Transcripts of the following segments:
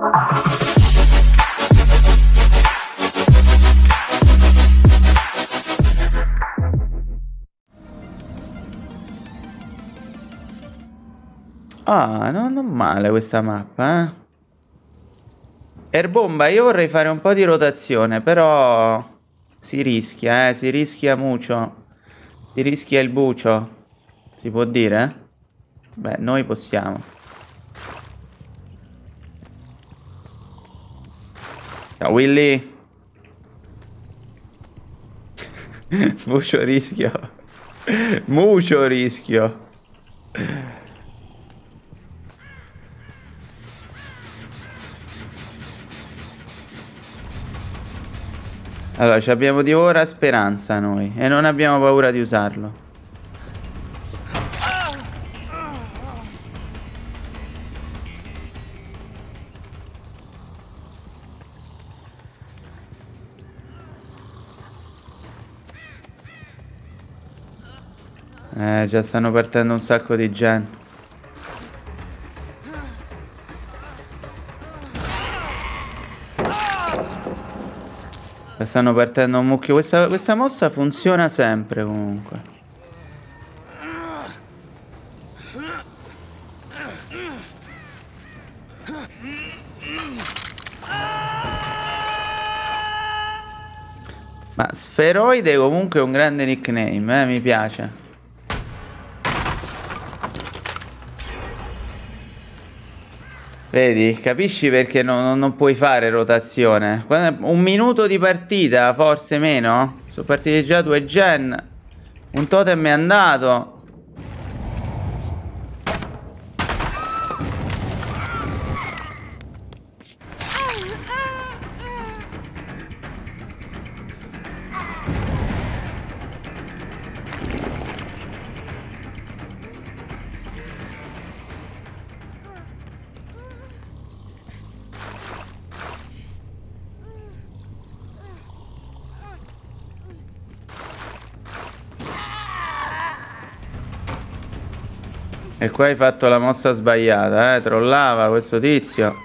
Ah, non male questa mappa, eh. Erbomba, io vorrei fare un po' di rotazione, però si rischia mucho. Si rischia il bucio. Si può dire? Beh, noi possiamo. Ciao Willy. Mucho rischio. Mucho rischio. Allora, ci abbiamo di ora speranza noi e non abbiamo paura di usarlo. Già stanno partendo un sacco di gen. Stanno partendo un mucchio. Questa mossa funziona sempre comunque. Ma Sferoide comunque è un grande nickname, mi piace. Vedi, capisci perché non puoi fare rotazione? Un minuto di partita, forse meno? Sono partiti già 2 gen. Un totem è andato. E qua hai fatto la mossa sbagliata, trollava questo tizio.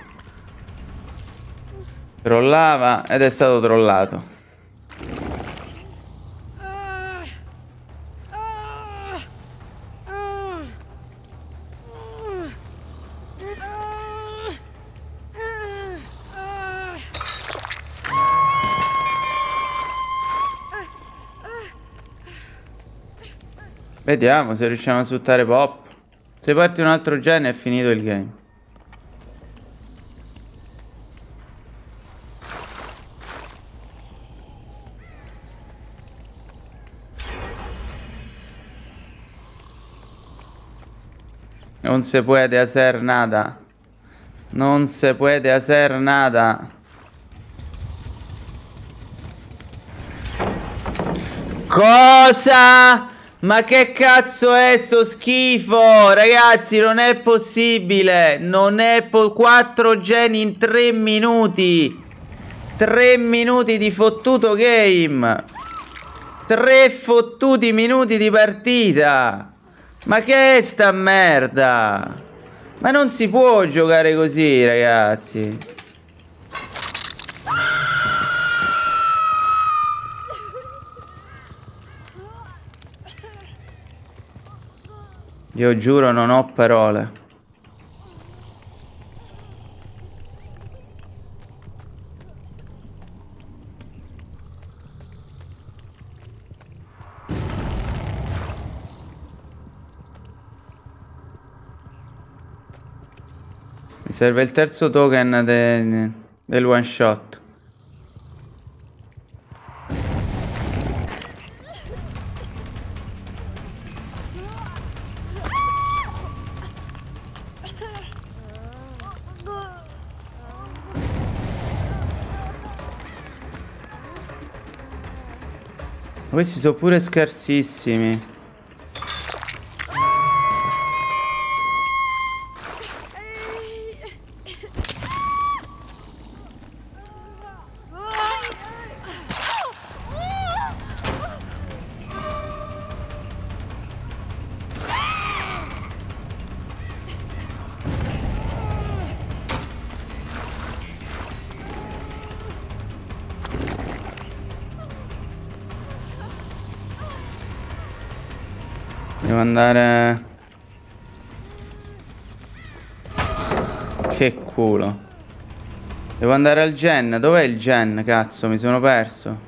Trollava ed è stato trollato. Vediamo se riusciamo a sfruttare Pop. Se parti un altro gen è finito il game. Non se puede hacer nada. Non se puede hacer nada. Cosa? Ma che cazzo è sto schifo? Ragazzi, non è possibile. Non è 4 geni in 3 minuti. 3 minuti di fottuto game. 3 fottuti minuti di partita. Ma che è sta merda? Ma non si può giocare così, ragazzi. Io giuro non ho parole. Mi serve il terzo token del one shot. Questi sono pure scarsissimi. Devo andare... Che culo. Devo andare al gen. Dov'è il gen? Cazzo, mi sono perso.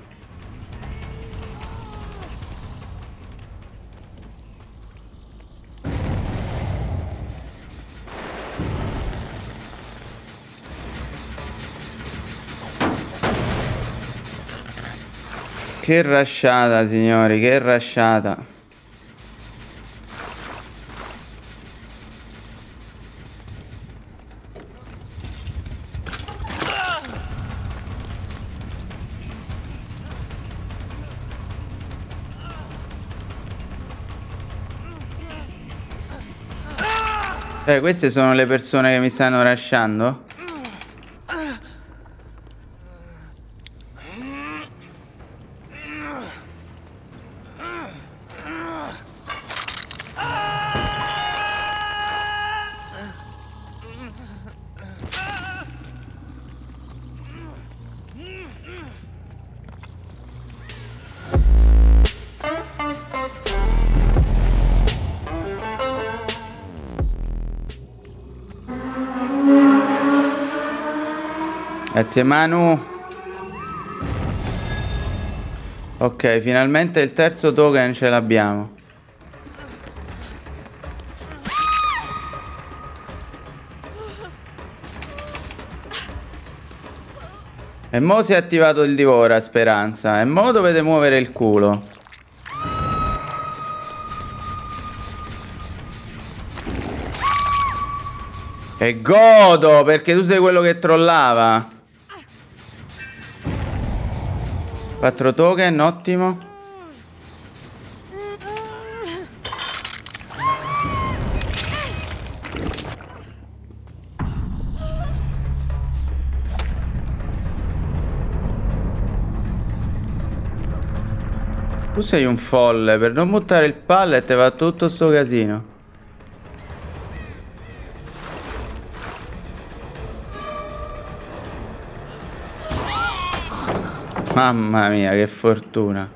Che rasciata, signori, che rasciata. Queste sono le persone che mi stanno rasciando? Grazie Manu. Ok, finalmente il terzo token ce l'abbiamo. E mo si è attivato il divora, Speranza. E mo dovete muovere il culo. E godo, perché tu sei quello che trollava. 4 token, ottimo. Tu sei un folle, per non buttare il pallet va tutto sto casino. Mamma mia, che fortuna.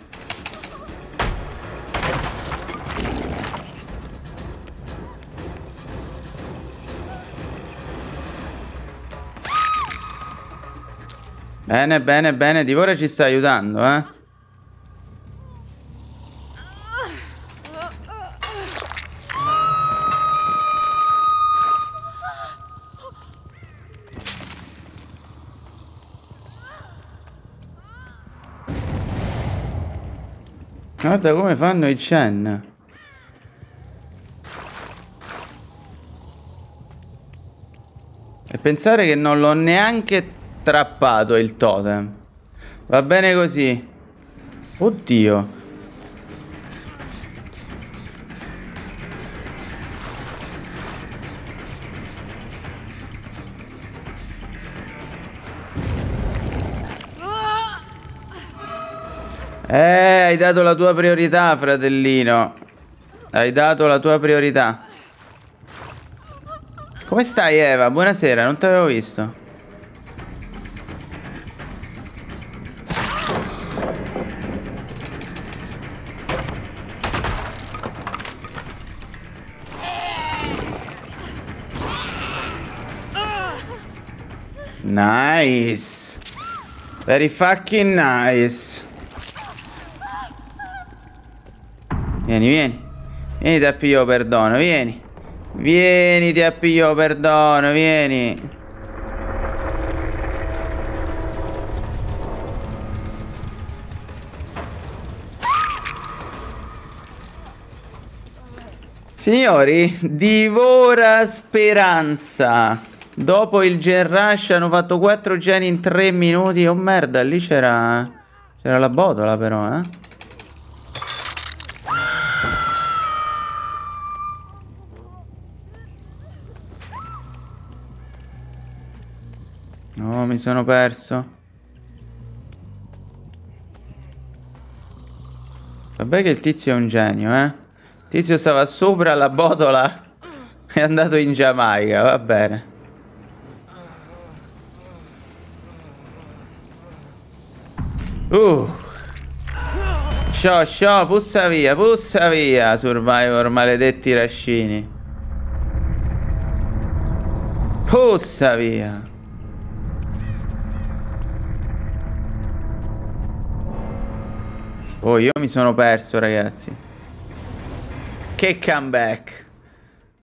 Bene, bene, bene. Divora ci sta aiutando, eh. Guarda come fanno i Chen. E pensare che non l'ho neanche trappato il totem. Va bene così. Oddio. Hai dato la tua priorità, fratellino. Hai dato la tua priorità. Come stai, Eva? Buonasera, non ti avevo visto. Nice. Very fucking nice. Vieni, vieni. Vieni, ti appiglio perdono, vieni. Vieni, ti appiglio perdono, vieni. Signori, divora Speranza. Dopo il gen rush hanno fatto 4 geni in 3 minuti. Oh merda, lì c'era la botola però, eh. No, mi sono perso. Vabbè che il tizio è un genio, eh. Il tizio stava sopra la botola. È andato in Giamaica, va bene. Sciò, pussa via, Survivor, maledetti rascini. Pussa via. Oh, io mi sono perso, ragazzi. Che comeback.